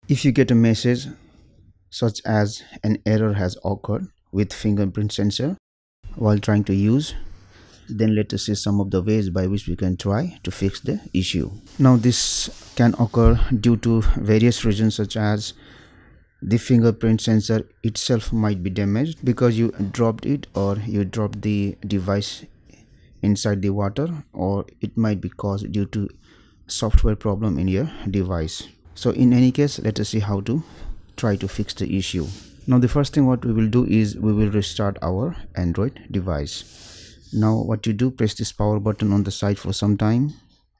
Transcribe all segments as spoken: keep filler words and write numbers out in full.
If you get a message such as an error has occurred with fingerprint sensor while trying to use, then let us see some of the ways by which we can try to fix the issue. Now this can occur due to various reasons, such as the fingerprint sensor itself might be damaged because you dropped it, or you dropped the device inside the water, or it might be caused due to software problem in your device. So in any case, let us see how to try to fix the issue. Now the first thing what we will do is we will restart our Android device. Now what you do, press this power button on the side for some time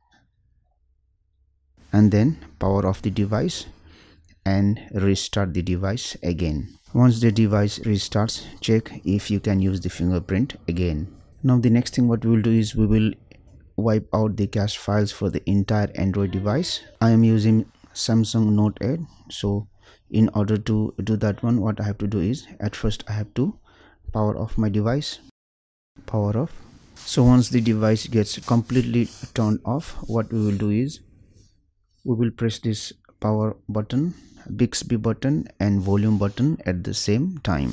and then power off the device and restart the device again. Once the device restarts, check if you can use the fingerprint again. Now the next thing what we will do is we will wipe out the cache files for the entire Android device. I am using Samsung Note eight, so in order to do that one, what I have to do is at first I have to power off my device. Power off. So once the device gets completely turned off, what we will do is we will press this power button, Bixby button and volume button at the same time.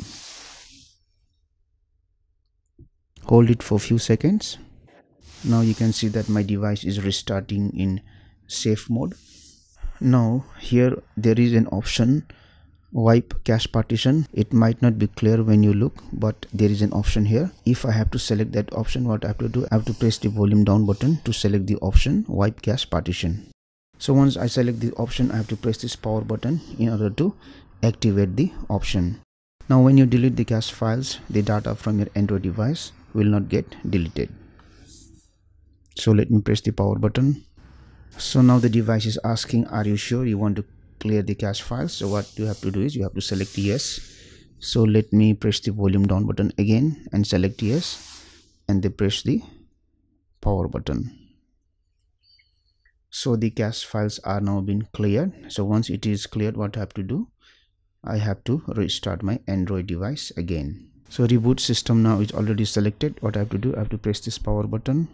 Hold it for a few seconds. Now you can see that my device is restarting in safe mode. Now here there is an option, wipe cache partition. It might not be clear when you look, but there is an option here. If I have to select that option, what I have to do, I have to press the volume down button to select the option wipe cache partition. So once I select the option, I have to press this power button in order to activate the option. Now when you delete the cache files, the data from your Android device will not get deleted. So let me press the power button. So now the device is asking, are you sure you want to clear the cache files? So what you have to do is you have to select yes. So let me press the volume down button again and select yes, and then press the power button. So the cache files are now been cleared. So once it is cleared, what I have to do, I have to restart my Android device again. So reboot system now is already selected. What I have to do, I have to press this power button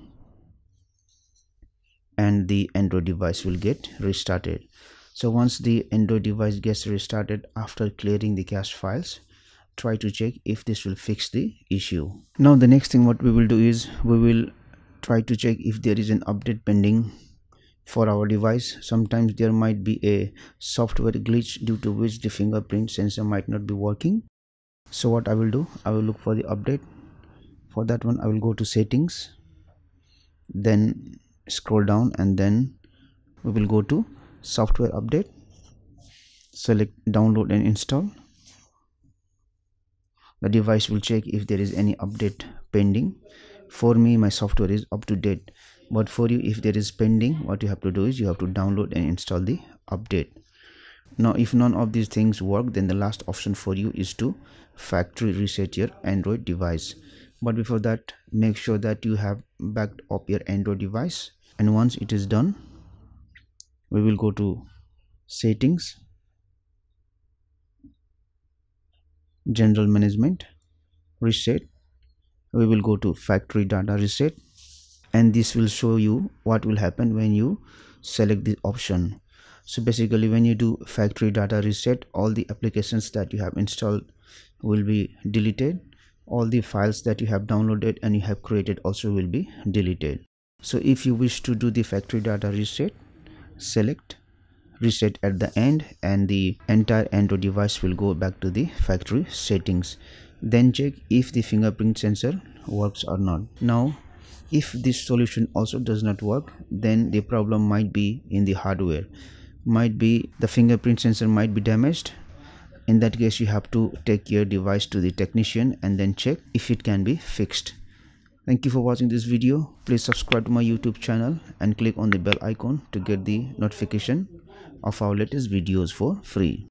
and the Android device will get restarted. So once the Android device gets restarted after clearing the cache files, try to check if this will fix the issue. Now the next thing what we will do is we will try to check if there is an update pending for our device. Sometimes there might be a software glitch due to which the fingerprint sensor might not be working. So what I will do, I will look for the update. For that one, I will go to settings, then scroll down, and then we will go to software update. Select download and install. The device will check if there is any update pending. For me, my software is up to date, but for you, if there is pending, what you have to do is you have to download and install the update. Now if none of these things work, then the last option for you is to factory reset your Android device. But before that, make sure that you have backed up your Android device, and once it is done, we will go to settings, general management, reset. We will go to factory data reset, and this will show you what will happen when you select the option. So basically, when you do factory data reset, all the applications that you have installed will be deleted. All the files that you have downloaded and you have created also will be deleted. So if you wish to do the factory data reset, select reset at the end, and the entire Android device will go back to the factory settings. Then check if the fingerprint sensor works or not. Now if this solution also does not work, then the problem might be in the hardware. Might be the fingerprint sensor might be damaged. In that case, you have to take your device to the technician and then check if it can be fixed. Thank you for watching this video. Please subscribe to my YouTube channel and click on the bell icon to get the notification of our latest videos for free.